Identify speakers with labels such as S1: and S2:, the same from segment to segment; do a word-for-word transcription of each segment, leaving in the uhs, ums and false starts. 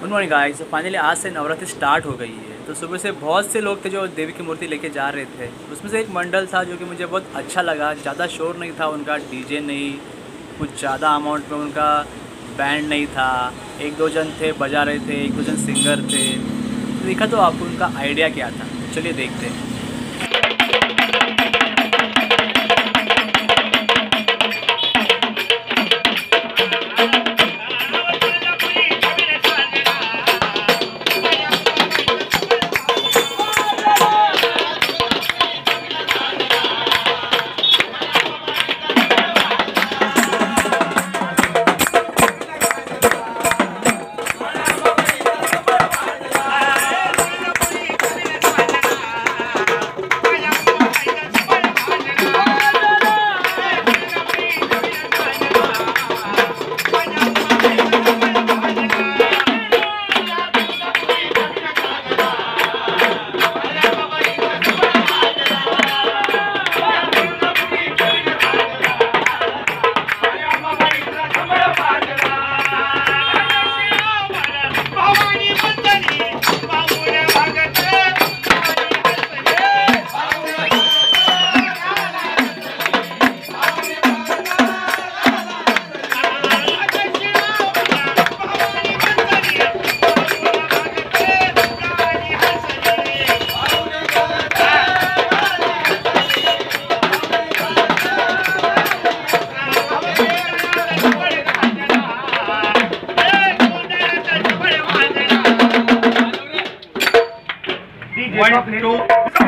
S1: Morning guys. तो finally आज से Navratri start हो गई है। तो सुबह से बहुत से लोग थे जो देवी की मूर्ति लेके जा रहे थे। उसमें से एक मंडल था जो कि मुझे बहुत अच्छा लगा। ज़्यादा शोर नहीं था उनका, डीजे नहीं, कुछ ज़्यादा अमाउंट में उनका बैंड नहीं था। एक दो जन थे बजा रहे थे, एक दो जन सिंगर थे। तो देखा तो आपको उनका आइडिया क्या था, चलिए देखते हैं।
S2: One, two.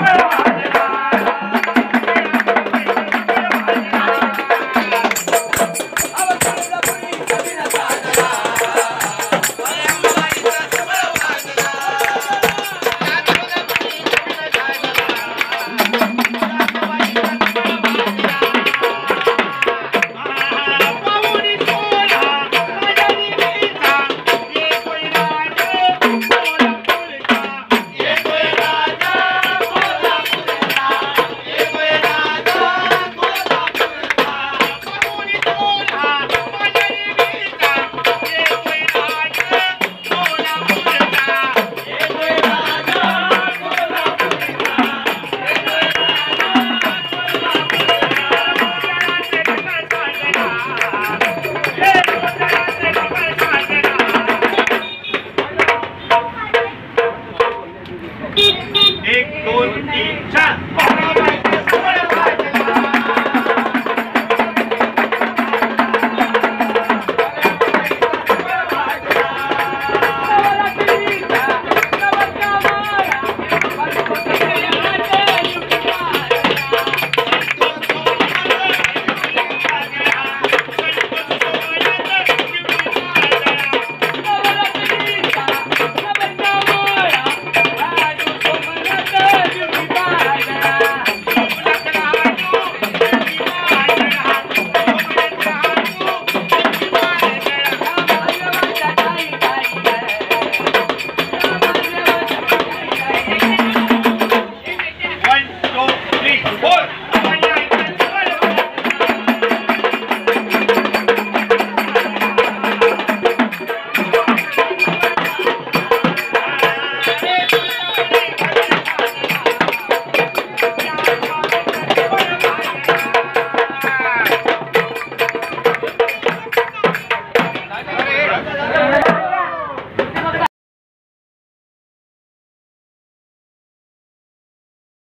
S2: एक दोन तीन चार